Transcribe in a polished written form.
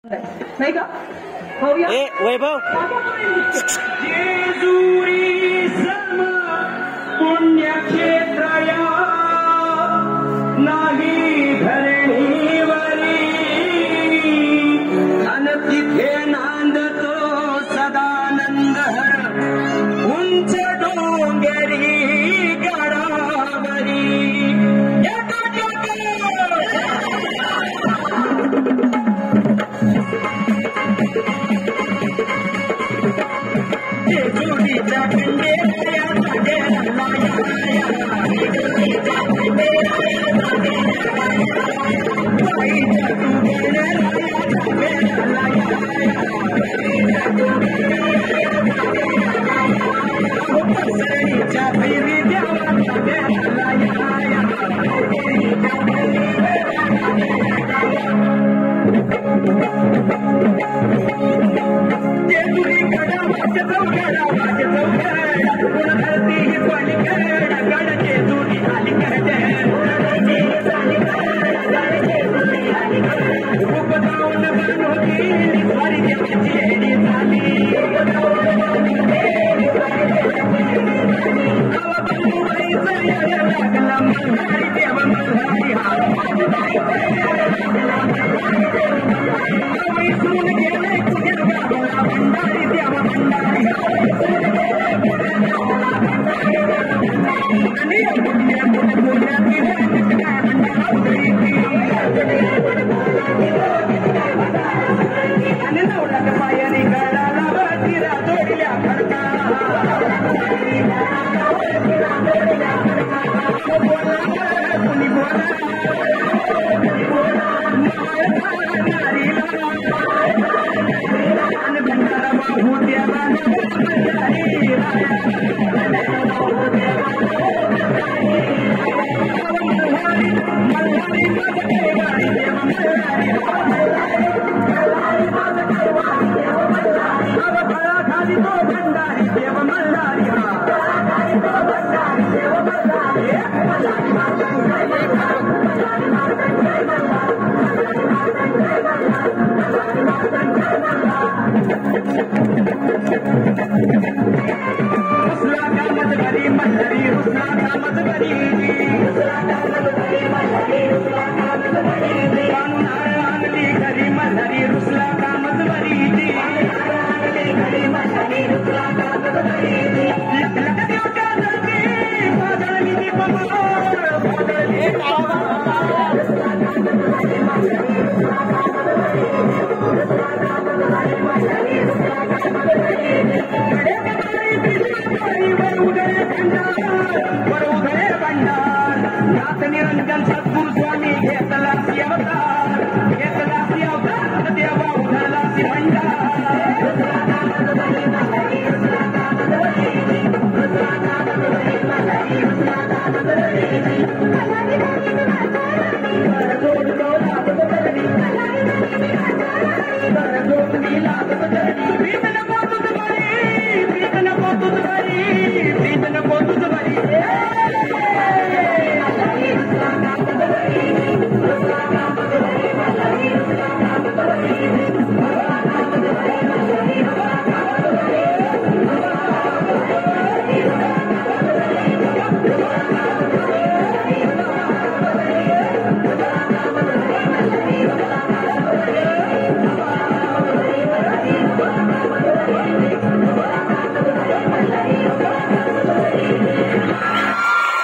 नाही का पाहूया. वैभव जेजुरी सम पुण्यक्षेत्रया नाही धरणीवरी अन तिथे नांदतो सदानंद उंच डोंगरी गडावरी. जेजुरीच्या खंडेराया सागेला जेजुरीच्या खंडेराया बाईच्या पसरणीच्या भैरी देवा जेजुरी गडावाचे चौघडा वाचे चौघडा धरती ही पलीकड गड जेजुरी अलीकड उपदाऊन बनवली निस्वारी देवाची येडी झाली. लागला मल्हारी देव मल्हारी सून गेले कुठे गावाला भंडारी देव भंडारी आणि नवलाच्या पायाने गडाला वरतीला जोडल्या खडका कुणी बोला आणि भंडारा बाहू देवा खाली तो भंडारी देव मल्हारी रुसला कामत भरी मल्हारी रुसला कामत भरी कानून आणली घरी मल्हारी रुसला कामत भरी निरंजन सद्गुरु स्वामी घेतला अवतार देवा उघडला भंडार